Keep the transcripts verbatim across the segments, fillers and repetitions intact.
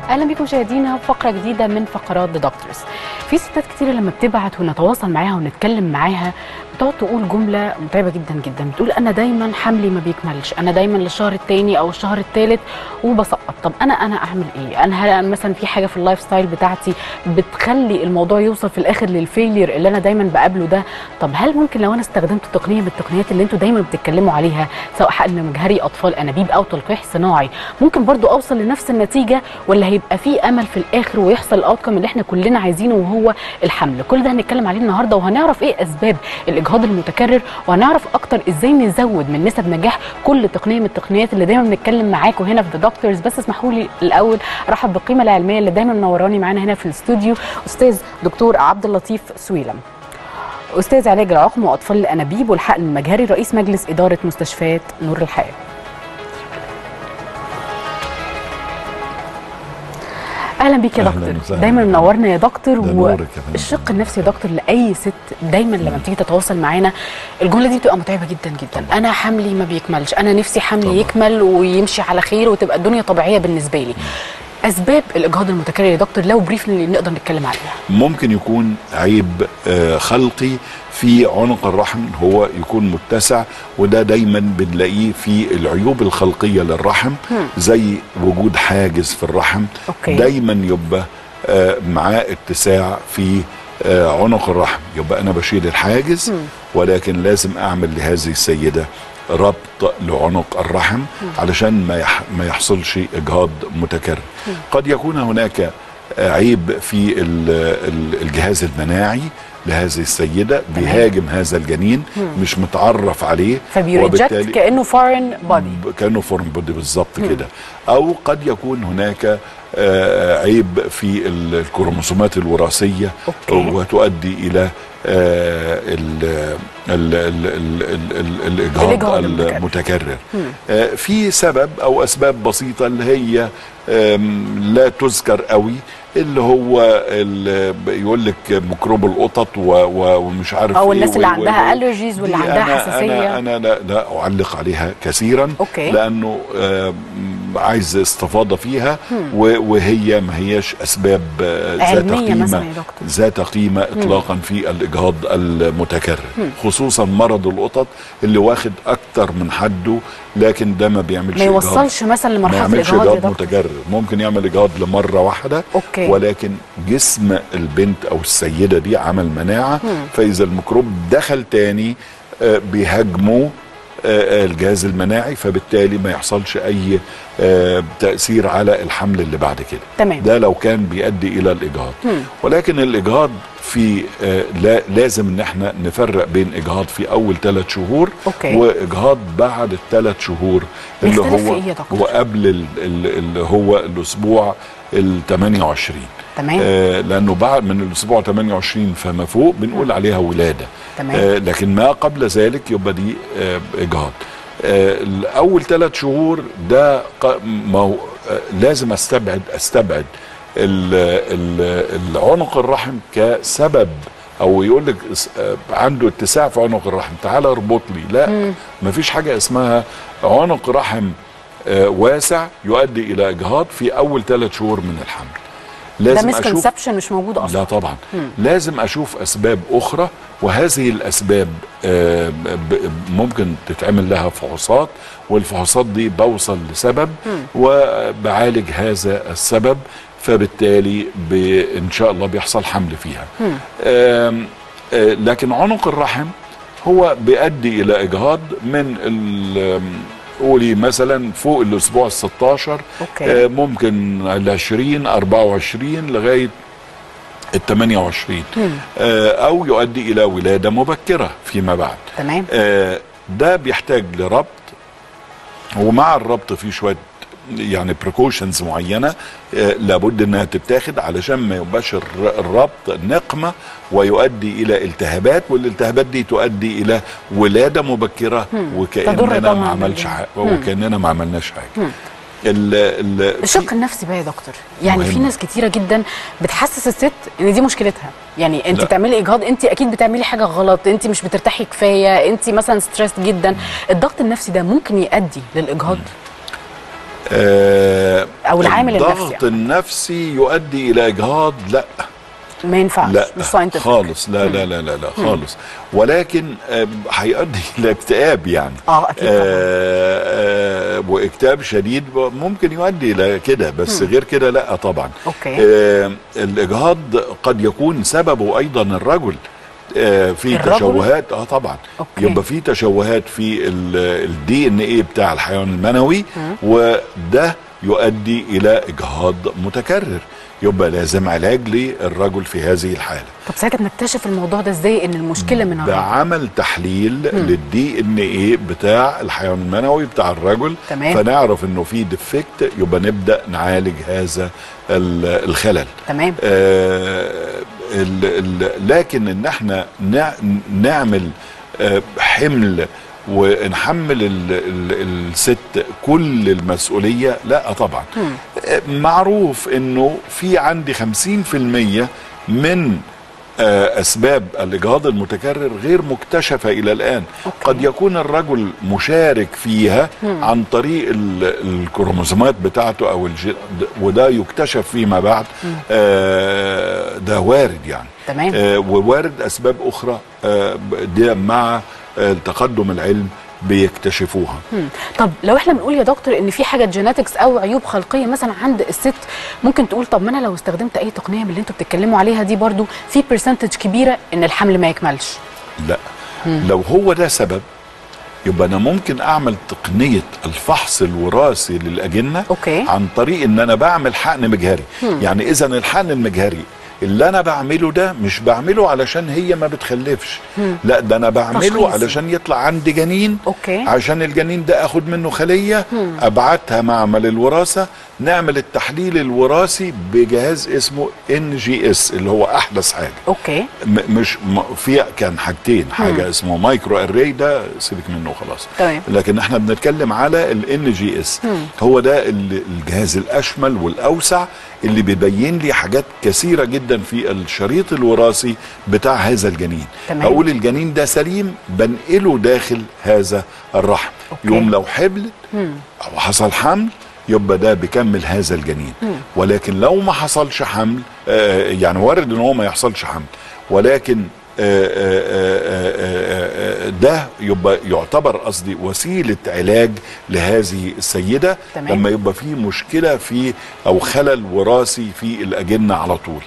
اهلا بكم مشاهدينا فقره جديده من فقرات ذا دكتورز. في ستات كتير لما بتبعت ونتواصل معاها ونتكلم معاها بتقعد تقول جمله متعبه جدا جدا، بتقول انا دايما حملي ما بيكملش، انا دايما للشهر الثاني او الشهر الثالث وبسقط. طب انا انا اعمل ايه؟ انا هل مثلا في حاجه في اللايف ستايل بتاعتي بتخلي الموضوع يوصل في الاخر للفيلير اللي انا دايما بقابله ده؟ طب هل ممكن لو انا استخدمت تقنيه من التقنيات اللي انتوا دايما بتتكلموا عليها، سواء حقن مجهري اطفال انابيب او تلقيح صناعي، ممكن برضو اوصل لنفس النتيجه، ولا هيبقى في امل في الاخر ويحصل الاوتكم اللي احنا كلنا عايزينه وهو الحمل؟ كل ده هنتكلم عليه النهارده، وهنعرف ايه اسباب الاجهاض المتكرر، وهنعرف اكتر ازاي نزود من نسب نجاح كل تقنيه من التقنيات اللي دايما بنتكلم معاكم هنا في ذا دكتورز. بس اسمحوا لي الاول ارحب بالقيمه العلميه اللي دايما منوراني معانا هنا في الاستوديو، استاذ دكتور عبد اللطيف سويلم، استاذ علاج العقم واطفال الانابيب والحقن المجهري، رئيس مجلس اداره مستشفيات نور الحياه. اهلا بيك يا دكتور، دايما منورنا يا دكتور. والشق النفسي يا دكتور لاي ست دايما لما بتيجي تتواصل معانا الجمله دي بتبقى متعبه جدا جدا. طبعا. انا حملي ما بيكملش، انا نفسي حملي طبعا. يكمل ويمشي على خير وتبقى الدنيا طبيعيه بالنسبه لي. اسباب الاجهاض المتكرر يا دكتور لو بريفلي نقدر نتكلم عليها. ممكن يكون عيب خلقي في عنق الرحم، هو يكون متسع، وده دايما بنلاقيه في العيوب الخلقيه للرحم، زي وجود حاجز في الرحم. أوكي. دايما يبقى معاه اتساع في عنق الرحم، يبقى انا بشيل الحاجز، ولكن لازم اعمل لهذه السيده ربط لعنق الرحم علشان ما ما يحصلش اجهاض متكرر. قد يكون هناك عيب في الجهاز المناعي لهذه السيده، بيهاجم هذا الجنين مش متعرف عليه، فبيريجكت كانه فورين بودي، كانه فورين بودي بالظبط كده. او قد يكون هناك عيب في الكروموسومات الوراثيه. أوكي. وتؤدي الى آه ال ال ال ال ال الاجهاض المتكرر. آه في سبب او اسباب بسيطه اللي هي لا تذكر قوي، اللي هو اللي يقول لك ميكروب القطط ومش عارف او الناس اللي عندها الرجيز واللي عندها أنا حساسيه. انا انا لا, لا اعلق عليها كثيرا. أوكي. لانه عايز استفاضه فيها، وهي ما هياش اسباب ذات قيمه ذات قيمه اطلاقا في الاجهاض المتكرر. مم. خصوصا مرض القطط اللي واخد اكتر من حده، لكن ده ما بيعملش ما يوصلش مثلا لمرحله الاجهاض متكرر. ممكن يعمل اجهاض لمره واحده. أوكي. ولكن جسم البنت او السيده دي عمل مناعه. مم. فاذا الميكروب دخل تاني بيهاجمه الجهاز المناعي، فبالتالي ما يحصلش اي تأثير على الحمل اللي بعد كده. تمام. ده لو كان بيؤدي الى الاجهاض. مم. ولكن الاجهاض في لا لازم ان احنا نفرق بين اجهاض في اول ثلاث شهور. أوكي. واجهاض بعد الثلاث شهور اللي هو إيه هو قبل اللي هو الاسبوع ال ثمانية وعشرين. تمام. آه لانه بعد من الاسبوع ثمانية وعشرين فما فوق بنقول عليها ولاده. تمام. آه لكن ما قبل ذلك يبقى دي آه اجهاض. آه اول ثلاث شهور ده ما هو آه لازم استبعد استبعد العنق الرحم كسبب، او يقول لك عنده اتساع في عنق الرحم تعالى اربط لي. لا، ما فيش حاجه اسمها عنق رحم آه واسع يؤدي الى اجهاض في اول ثلاث شهور من الحمل. لازم ده مسكونسبشن مش موجود اصلا. لا طبعا. مم. لازم اشوف اسباب اخرى، وهذه الاسباب آه ممكن تتعمل لها فحوصات، والفحوصات دي بوصل لسبب. مم. وبعالج هذا السبب، فبالتالي ان شاء الله بيحصل حمل فيها. آه آه لكن عنق الرحم هو بيؤدي الى اجهاض من قولي مثلا فوق الاسبوع ال ستاشر. آه ممكن ال عشرين أربعة وعشرين لغايه ال ثمانية وعشرين. آه او يؤدي الى ولاده مبكره فيما بعد. تمام. آه ده بيحتاج لربط، ومع الربط في شويه يعني بريكوشنز معينه آه لابد انها تتاخد علشان ما يبقاش الربط نقمه ويؤدي الى التهابات، والالتهابات دي تؤدي الى ولاده مبكره وكاننا ما عملش حاجه وكاننا ما عملناش حاجه. ال ال الشق النفسي بقى يا دكتور، يعني مهم. في ناس كتيره جدا بتحسس الست ان دي مشكلتها، يعني انت لا. بتعملي اجهاض، انت اكيد بتعملي حاجه غلط، انت مش بترتاحي كفايه، انت مثلا ستريس جدا. الضغط النفسي ده ممكن يؤدي للاجهاض؟ آه او العامل النفسي الضغط النفسي يؤدي الى اجهاض؟ لا ما ينفعش، لا مش ساينتفك خالص، لا لا لا لا, لا خالص. ولكن هيؤدي الى اكتئاب يعني. اه اكيد آه آه واكتئاب شديد ممكن يؤدي الى كده، بس مم. غير كده لا طبعا. اوكي. آه الاجهاض قد يكون سببه ايضا الرجل. آه في الرجل؟ تشوهات اه طبعا. أوكي. يبقى في تشوهات في الدي ان ايه بتاع الحيوان المنوي، مم. وده يؤدي الى اجهاض متكرر، يبقى لازم علاج للرجل في هذه الحاله. طب ساعتها بنكتشف الموضوع ده ازاي ان المشكله من الرجل؟ بعمل تحليل للدي ان ايه بتاع الحيوان المنوي بتاع الرجل. تمام. فنعرف انه في ديفكت، يبقى نبدا نعالج هذا الخلل. تمام. آه ال ال لكن ان احنا نعمل آه حمل ونحمل ال ال الست كل المسؤولية، لا طبعا. مم. معروف انه في عندي خمسين في المية من اسباب الاجهاض المتكرر غير مكتشفة الى الان. أوكي. قد يكون الرجل مشارك فيها مم. عن طريق الكروموسومات بتاعته او الجي... وده يكتشف فيما بعد. آه ده وارد يعني. تمام. آه ووارد اسباب اخرى آه دي مع التقدم العلم بيكتشفوها. مم. طب لو احنا بنقول يا دكتور ان في حاجه جيناتكس او عيوب خلقيه مثلا عند الست، ممكن تقول طب ما انا لو استخدمت اي تقنيه من اللي انتوا بتتكلموا عليها دي برضو في برسنتج كبيره ان الحمل ما يكملش؟ لا. مم. لو هو ده سبب يبقى انا ممكن اعمل تقنيه الفحص الوراثي للاجنه. أوكي. عن طريق ان انا بعمل حقن مجهري. مم. يعني اذا الحقن المجهري اللي انا بعمله ده مش بعمله علشان هي ما بتخلفش. مم. لا ده انا بعمله تشخيص. علشان يطلع عندي جنين. أوكي. عشان الجنين ده اخد منه خلية. مم. ابعتها معمل الوراثة، نعمل التحليل الوراثي بجهاز اسمه ان جي اس اللي هو احدث حاجة. اوكي. مش في كان حاجتين، حاجة مم. اسمه مايكرو اري، ده سيبك منه خلاص. طيب. لكن احنا بنتكلم على الان جي اس. هو ده الجهاز الاشمل والاوسع اللي بيبين لي حاجات كثيرة جدا في الشريط الوراثي بتاع هذا الجنين. تمام. اقول الجنين ده سليم، بنقله داخل هذا الرحم. أوكي. يوم لو حبلت مم. او حصل حمل يبقى ده بيكمل هذا الجنين. مم. ولكن لو ما حصلش حمل، آه يعني وارد ان هو ما يحصلش حمل، ولكن آآ آآ آآ ده يبقى يعتبر قصدي وسيلة علاج لهذه السيدة. تمام. لما يبقى في مشكلة في او خلل وراثي في الأجنة على طول،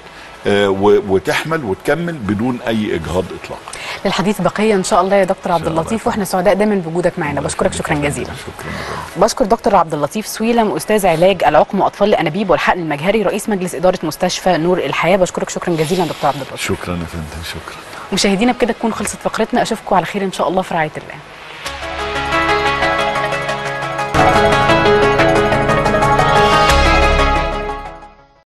وتحمل وتكمل بدون اي اجهاض اطلاقا. للحديث بقيه ان شاء الله يا دكتور عبد اللطيف، واحنا سعداء دايما بوجودك معنا. بشكرك شكرا جزيلا. شكرا. بشكر دكتور عبد اللطيف سويلم، استاذ علاج العقم واطفال الانابيب والحقن المجهري، رئيس مجلس اداره مستشفى نور الحياه. بشكرك شكرا جزيلا دكتور عبد اللطيف. شكرا يا فندم. شكرا. مشاهدينا بكده تكون خلصت فقرتنا، اشوفكم على خير ان شاء الله في رعايه الله.